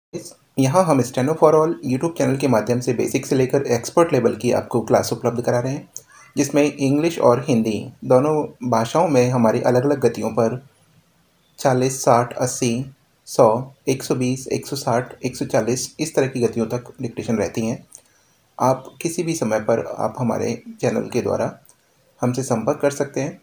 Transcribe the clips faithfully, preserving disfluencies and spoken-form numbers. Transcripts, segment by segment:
इस यहाँ हम steno for all YouTube channel के माध्यम से बेसिक से लेकर एक्सपर्ट लेवल की आपको क्लास उपलब्ध करा रहे हैं, जिसमें इंग्लिश और हिंदी दोनों भाषाओं में हमारी अलग अलग गतियों पर चालीस, साठ, अस्सी, सौ, एक सौ बीस, एक सौ साठ, एक सौ चालीस इस तरह की गतियों तक डिक्टेशन रहती हैं। आप किसी भी समय पर आप हमारे चैनल के द्वारा हमसे संपर्क कर सकते हैं।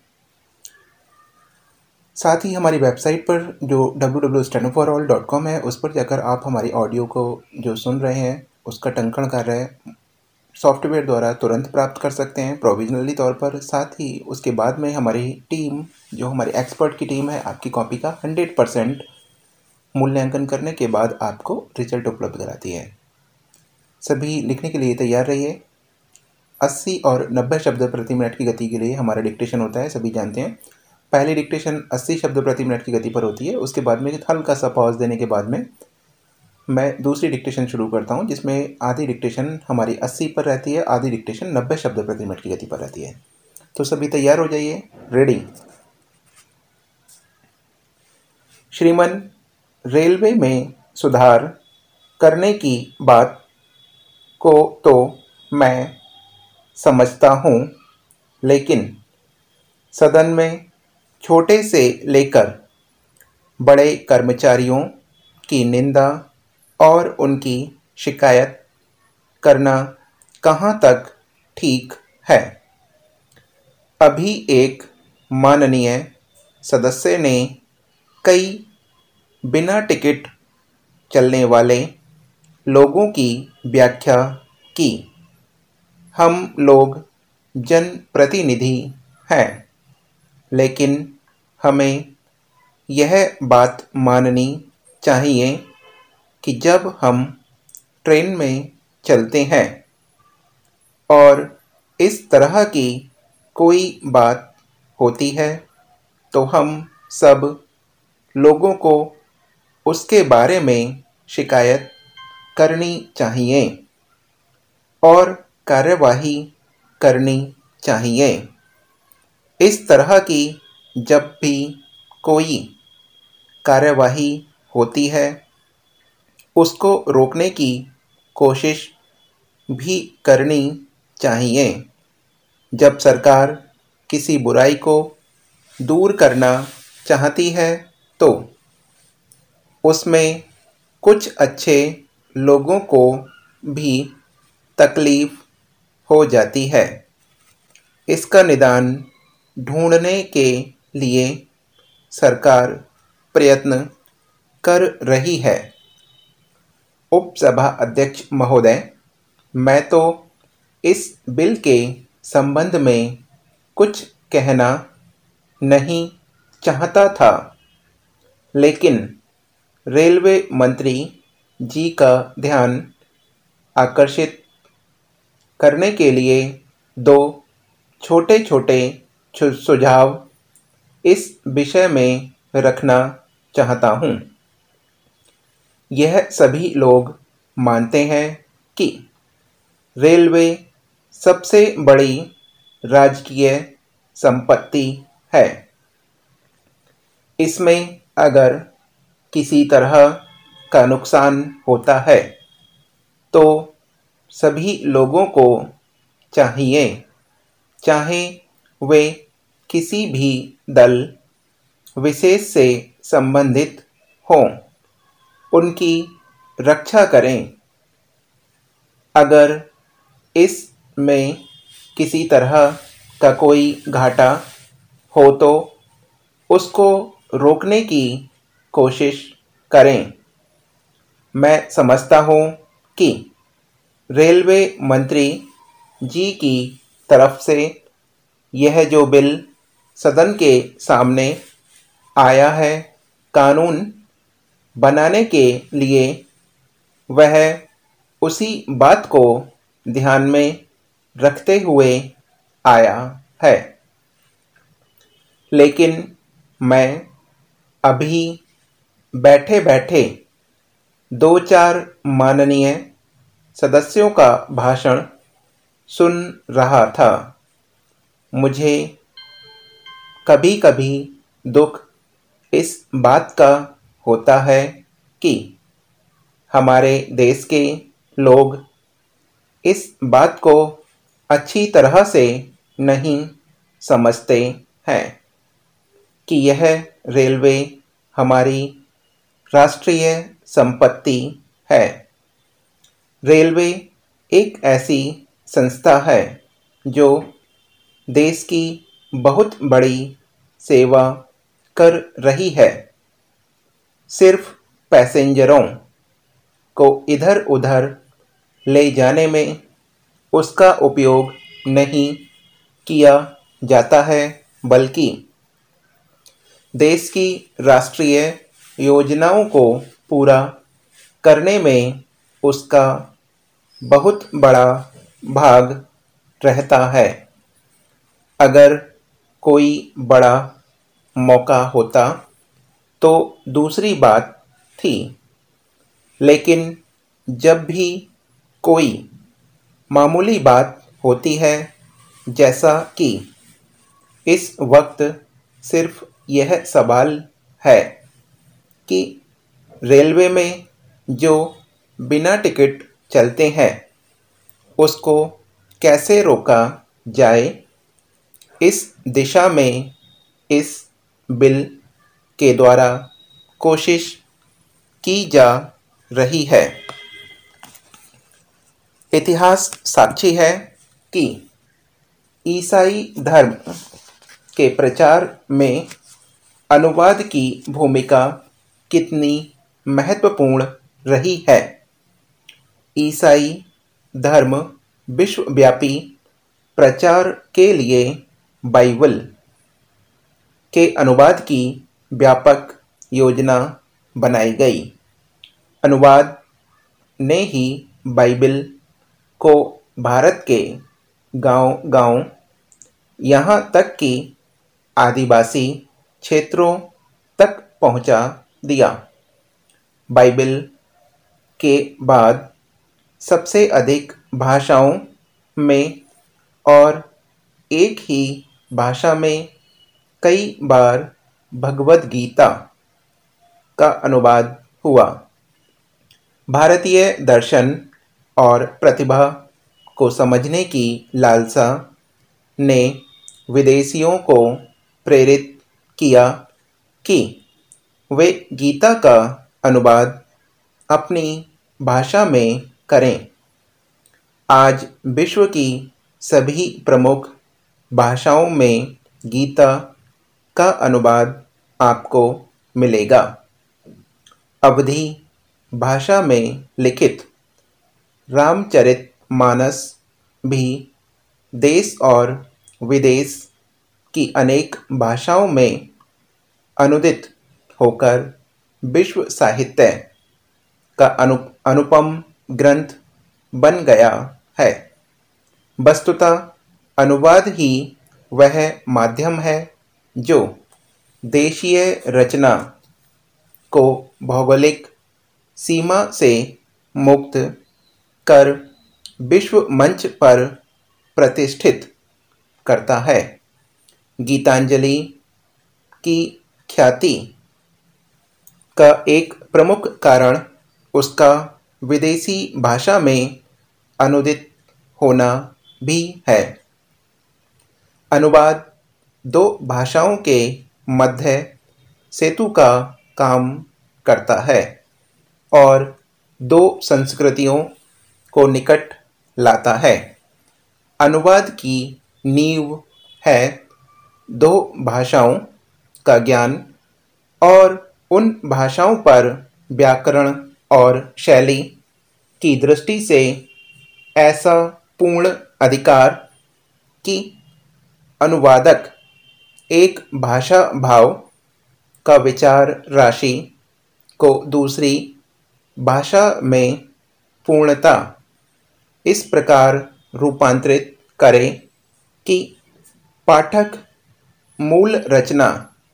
साथ ही हमारी वेबसाइट पर जो W W W dot steno for all dot com है, उस पर जाकर आप हमारी ऑडियो को जो सुन रहे हैं उसका टंकण कार्य सॉफ्टवेयर द्वारा तुरंत प्राप्त कर सकते हैं प्रोविजनली तौर पर। साथ ही उसके बाद में हमारी टीम, जो हमारी एक्सपर्ट की टीम है, आपकी कॉपी का हंड्रेड परसेंट मूल्यांकन करने के बाद आपको रिजल्ट उपलब्ध कराती है। सभी लिखने के लिए तैयार रहिए। अस्सी और नब्बे शब्द प्रति मिनट की गति के लिए हमारा डिक्टेशन होता है, सभी जानते हैं। पहली डिक्टेशन अस्सी शब्द प्रति मिनट की गति पर होती है। उसके बाद में हल्का सा पॉज देने के बाद में मैं दूसरी डिक्टेशन शुरू करता हूं, जिसमें आधी डिक्टेशन हमारी अस्सी पर रहती है, आधी डिक्टेशन नब्बे शब्द प्रति मिनट की गति पर रहती है। तो सभी तैयार हो जाइए। रेडी। श्रीमान, रेलवे में सुधार करने की बात को तो मैं समझता हूं, लेकिन सदन में छोटे से लेकर बड़े कर्मचारियों की निंदा और उनकी शिकायत करना कहाँ तक ठीक है। अभी एक माननीय सदस्य ने कई बिना टिकट चलने वाले लोगों की व्याख्या की। हम लोग जनप्रतिनिधि हैं, लेकिन हमें यह बात माननी चाहिए कि जब हम ट्रेन में चलते हैं और इस तरह की कोई बात होती है, तो हम सब लोगों को उसके बारे में शिकायत करनी चाहिए और कार्यवाही करनी चाहिए। इस तरह की जब भी कोई कार्यवाही होती है, उसको रोकने की कोशिश भी करनी चाहिए। जब सरकार किसी बुराई को दूर करना चाहती है, तो उसमें कुछ अच्छे लोगों को भी तकलीफ हो जाती है। इसका निदान ढूंढने के लिए सरकार प्रयत्न कर रही है। उपसभा अध्यक्ष महोदय, मैं तो इस बिल के संबंध में कुछ कहना नहीं चाहता था, लेकिन रेलवे मंत्री जी का ध्यान आकर्षित करने के लिए दो छोटे छोटे सुझाव इस विषय में रखना चाहता हूँ। यह सभी लोग मानते हैं कि रेलवे सबसे बड़ी राजकीय संपत्ति है। इसमें अगर किसी तरह का नुकसान होता है, तो सभी लोगों को चाहिए, चाहे वे किसी भी दल विशेष से संबंधित हों, उनकी रक्षा करें। अगर इसमें किसी तरह का कोई घाटा हो, तो उसको रोकने की कोशिश करें। मैं समझता हूँ कि रेलवे मंत्री जी की तरफ से यह जो बिल सदन के सामने आया है, कानून बनाने के लिए, वह उसी बात को ध्यान में रखते हुए आया है। लेकिन मैं अभी बैठे बैठे दो चार माननीय सदस्यों का भाषण सुन रहा था। मुझे कभी कभी दुख इस बात का होता है कि हमारे देश के लोग इस बात को अच्छी तरह से नहीं समझते हैं कि यह रेलवे हमारी राष्ट्रीय संपत्ति है। रेलवे एक ऐसी संस्था है जो देश की बहुत बड़ी सेवा कर रही है। सिर्फ पैसेंजरों को इधर उधर ले जाने में उसका उपयोग नहीं किया जाता है, बल्कि देश की राष्ट्रीय योजनाओं को पूरा करने में उसका बहुत बड़ा भाग रहता है। अगर कोई बड़ा मौका होता तो दूसरी बात थी, लेकिन जब भी कोई मामूली बात होती है, जैसा कि इस वक्त सिर्फ यह सवाल है कि रेलवे में जो बिना टिकट चलते हैं उसको कैसे रोका जाए, इस दिशा में इस बिल के द्वारा कोशिश की जा रही है। इतिहास साक्षी है कि ईसाई धर्म के प्रचार में अनुवाद की भूमिका कितनी महत्वपूर्ण रही है। ईसाई धर्म विश्वव्यापी प्रचार के लिए बाइबल के अनुवाद की व्यापक योजना बनाई गई। अनुवाद ने ही बाइबल को भारत के गांव-गांव, यहाँ तक कि आदिवासी क्षेत्रों तक पहुंचा दिया। बाइबल के बाद सबसे अधिक भाषाओं में और एक ही भाषा में कई बार भगवद गीता का अनुवाद हुआ। भारतीय दर्शन और प्रतिभा को समझने की लालसा ने विदेशियों को प्रेरित किया कि वे गीता का अनुवाद अपनी भाषा में करें। आज विश्व की सभी प्रमुख भाषाओं में गीता का अनुवाद आपको मिलेगा। अवधी भाषा में लिखित रामचरितमानस भी देश और विदेश की अनेक भाषाओं में अनुदित होकर विश्व साहित्य का अनु अनुपम ग्रंथ बन गया है। वस्तुतः अनुवाद ही वह माध्यम है जो देशीय रचना को भौगोलिक सीमा से मुक्त कर विश्व मंच पर प्रतिष्ठित करता है। गीतांजलि की ख्याति का एक प्रमुख कारण उसका विदेशी भाषा में अनुदित होना भी है। अनुवाद दो भाषाओं के मध्य सेतु का काम करता है और दो संस्कृतियों को निकट लाता है। अनुवाद की नींव है दो भाषाओं का ज्ञान और उन भाषाओं पर व्याकरण और शैली की दृष्टि से ऐसा पूर्ण अधिकार कि अनुवादक एक भाषा भाव का विचार राशि को दूसरी भाषा में पूर्णता इस प्रकार रूपांतरित करे कि पाठक मूल रचना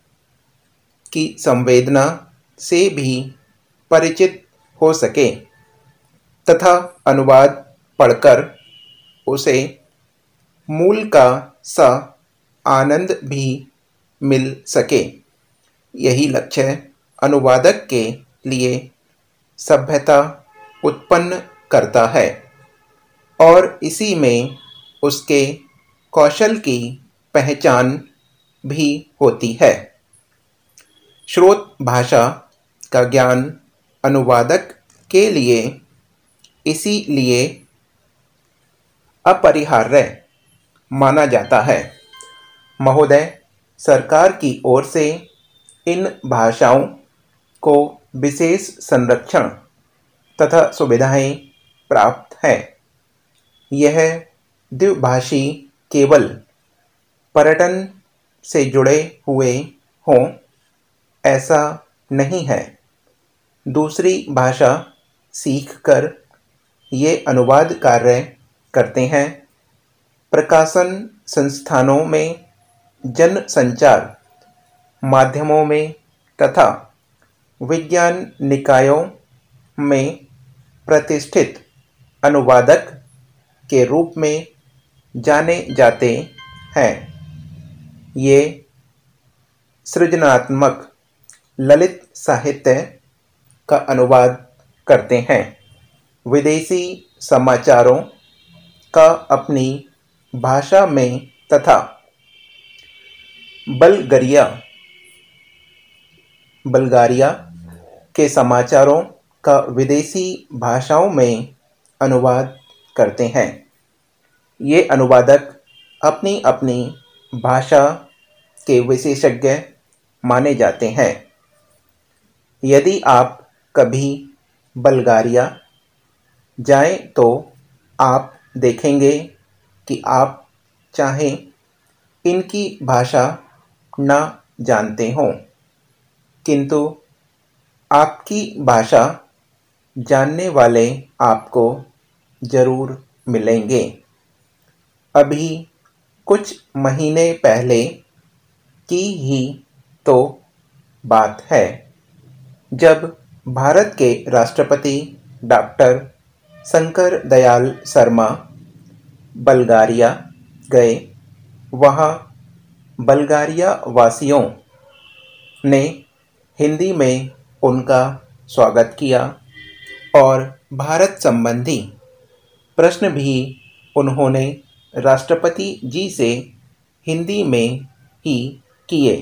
की संवेदना से भी परिचित हो सके तथा अनुवाद पढ़कर उसे मूल का सा आनंद भी मिल सके। यही लक्ष्य अनुवादक के लिए सभ्यता उत्पन्न करता है और इसी में उसके कौशल की पहचान भी होती है। श्रोत भाषा का ज्ञान अनुवादक के लिए इसीलिए अपरिहार्य माना जाता है। महोदय, सरकार की ओर से इन भाषाओं को विशेष संरक्षण तथा सुविधाएं प्राप्त हैं। यह द्विभाषी केवल पर्यटन से जुड़े हुए हों ऐसा नहीं है। दूसरी भाषा सीखकर ये अनुवाद कार्य करते हैं। प्रकाशन संस्थानों में, जन संचार माध्यमों में तथा विज्ञान निकायों में प्रतिष्ठित अनुवादक के रूप में जाने जाते हैं। ये सृजनात्मक ललित साहित्य का अनुवाद करते हैं। विदेशी समाचारों का अपनी भाषा में तथा बल्गेरिया बल्गारिया के समाचारों का विदेशी भाषाओं में अनुवाद करते हैं। ये अनुवादक अपनी अपनी भाषा के विशेषज्ञ माने जाते हैं। यदि आप कभी बल्गारिया जाएं तो आप देखेंगे कि आप चाहें इनकी भाषा न जानते हों, किंतु आपकी भाषा जानने वाले आपको जरूर मिलेंगे। अभी कुछ महीने पहले की ही तो बात है जब भारत के राष्ट्रपति डॉक्टर शंकर दयाल शर्मा बल्गारिया गए। वहाँ बल्गारिया वासियों ने हिंदी में उनका स्वागत किया और भारत संबंधी प्रश्न भी उन्होंने राष्ट्रपति जी से हिंदी में ही किए।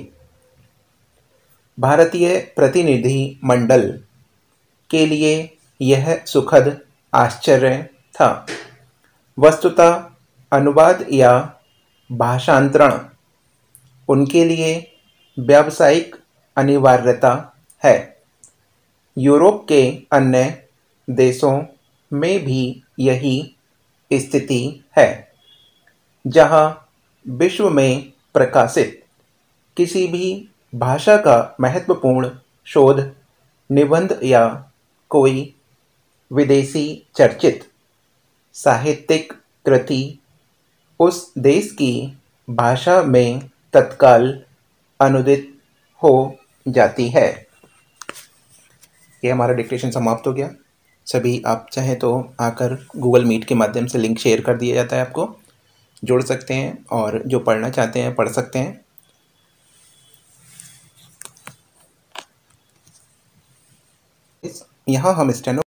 भारतीय प्रतिनिधि मंडल के लिए यह सुखद आश्चर्य था। वस्तुतः अनुवाद या भाषांतरण उनके लिए व्यावसायिक अनिवार्यता है। यूरोप के अन्य देशों में भी यही स्थिति है, जहां विश्व में प्रकाशित किसी भी भाषा का महत्वपूर्ण शोध निबंध या कोई विदेशी चर्चित साहित्यिक कृति उस देश की भाषा में तत्काल अनुदित हो जाती है। ये हमारा डिक्टेशन समाप्त हो गया। सभी आप चाहें तो आकर गूगल मीट के माध्यम से लिंक शेयर कर दिया जाता है, आपको जोड़ सकते हैं और जो पढ़ना चाहते हैं पढ़ सकते हैं। यहाँ हम स्टेनो